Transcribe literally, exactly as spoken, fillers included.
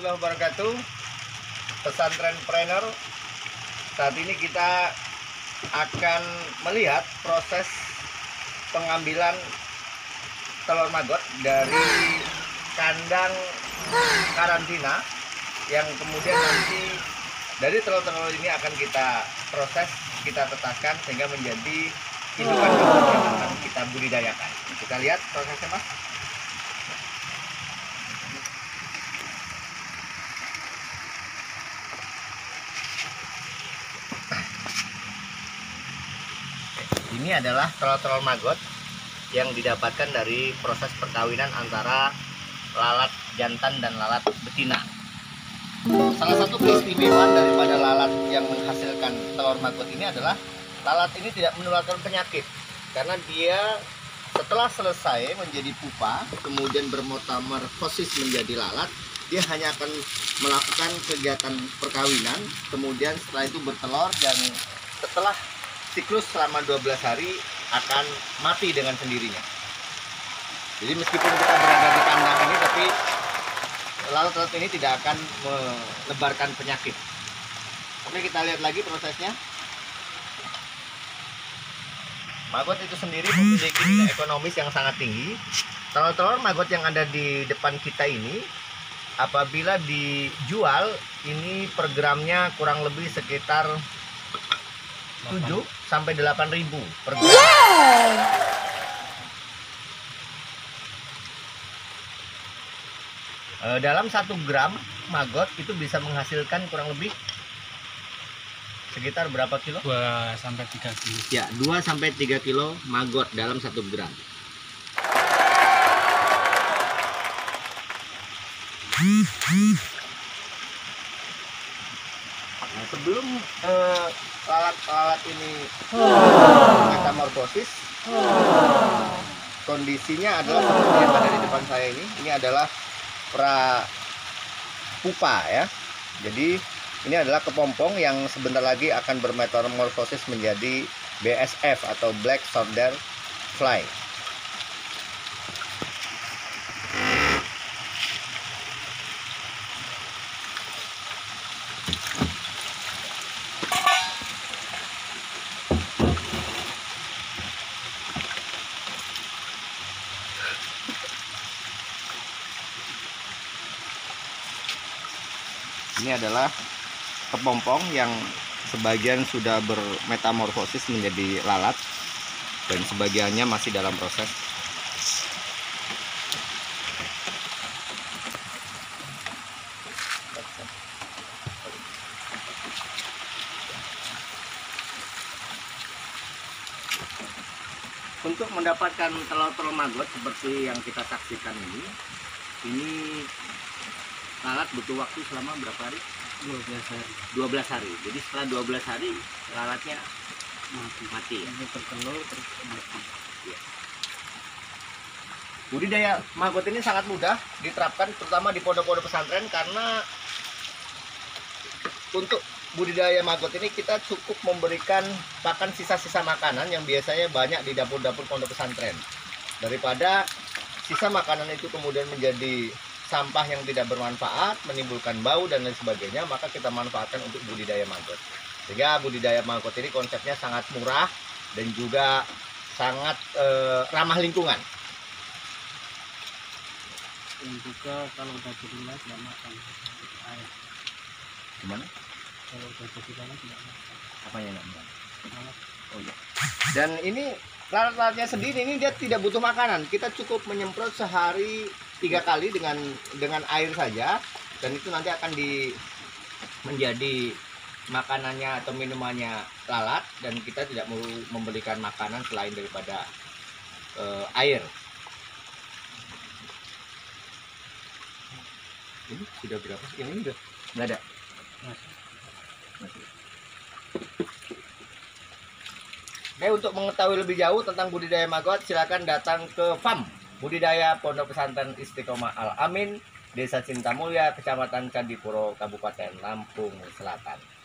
warahmatullahi wabarakatuh. Pesantren Trainer. Saat ini kita akan melihat proses pengambilan telur maggot dari kandang karantina, yang kemudian nanti dari telur-telur ini akan kita proses, kita tetaskan sehingga menjadi indukan maggot yang akan kita budidayakan. Kita lihat prosesnya, Mas. Ini adalah telur-telur maggot yang didapatkan dari proses perkawinan antara lalat jantan dan lalat betina. Salah satu keistimewaan daripada lalat yang menghasilkan telur maggot ini adalah lalat ini tidak menularkan penyakit, karena dia setelah selesai menjadi pupa kemudian bermetamorfosis menjadi lalat, dia hanya akan melakukan kegiatan perkawinan, kemudian setelah itu bertelur, dan setelah siklus selama dua belas hari akan mati dengan sendirinya. Jadi meskipun kita berada di kandang ini, tapi lalat-lalat ini tidak akan melebarkan penyakit. Oke, kita lihat lagi prosesnya. Maggot itu sendiri memiliki nilai ekonomis yang sangat tinggi. Telur-telur maggot yang ada di depan kita ini, apabila dijual, ini per gramnya kurang lebih sekitar tujuh sampai delapan ribu per gram. Wow. E, dalam satu gram maggot itu bisa menghasilkan kurang lebih sekitar berapa kilo? dua sampai tiga kilo. Ya, dua sampai tiga kilo maggot dalam satu gram. Nah, sebelum eh, lalat-lalat ini metamorfosis, kondisinya adalah seperti yang ada di depan saya ini. Ini adalah pra pupa ya. Jadi ini adalah kepompong yang sebentar lagi akan bermetamorfosis menjadi B S F atau Black Soldier Fly. Ini adalah kepompong yang sebagian sudah bermetamorfosis menjadi lalat dan sebagiannya masih dalam proses. Untuk mendapatkan telur-telur maggot seperti yang kita saksikan ini, ini lalat butuh waktu selama berapa hari? dua belas hari. dua belas hari. Jadi setelah dua belas hari lalatnya Mati. Mati ya? Tertelur terus mati. Ya. Budidaya maggot ini sangat mudah diterapkan, terutama di pondok-pondok pesantren, karena untuk budidaya maggot ini kita cukup memberikan pakan sisa-sisa makanan yang biasanya banyak di dapur-dapur pondok pesantren. Daripada sisa makanan itu kemudian menjadi sampah yang tidak bermanfaat, menimbulkan bau dan lain sebagainya, maka kita manfaatkan untuk budidaya maggot. Sehingga budidaya maggot ini konsepnya sangat murah dan juga sangat eh, ramah lingkungan. Dan juga kalau udah jadi lalat tidak makan air. Gimana? Kalau udah jadi lalat tidak makan. Apanya yang enggak? Lalat. Oh iya. Dan ini lalat-lalatnya sendiri ini dia tidak butuh makanan. Kita cukup menyemprot sehari tiga kali dengan dengan air saja, dan itu nanti akan di menjadi makanannya atau minumannya lalat, dan kita tidak mau memberikan makanan selain daripada uh, air. Ini sudah berapa? Yang ini udah nggak ada. Masih. Oke, untuk mengetahui lebih jauh tentang budidaya maggot, silakan datang ke farm budidaya Pondok Pesantren Istiqomah Al Amin, Desa Cintamulya, Kecamatan Candipuro, Kabupaten Lampung Selatan.